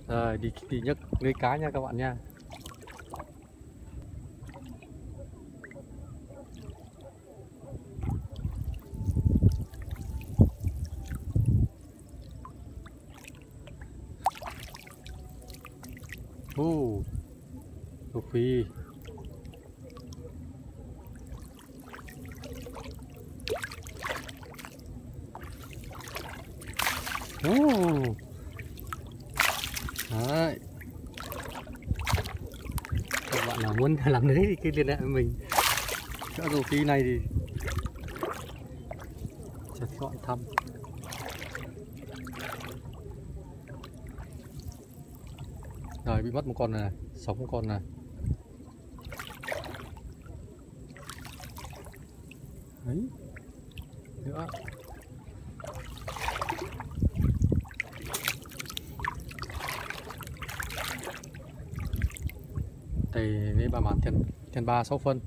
Rồi đi nhấc lưới cá nha các bạn nha. Rô phi. Đấy. Các bạn nào muốn làm lưới thì cứ liên hệ với mình. Chỗ rô phi này thì chặt gọn thăm. Rồi bị mất một con này, sống một con này. Đấy. Nữa. Thì với bà màn tiền 3-6 phân.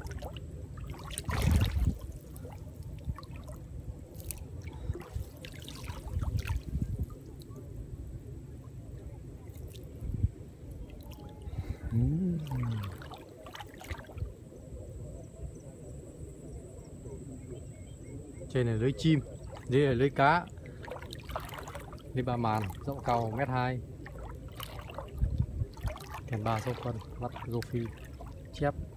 Trên này lưới chim, dưới là lưới cá. Lưới ba màn, rộng cao 1m2. Tiền 3-6 phân, bắt rô phi chép.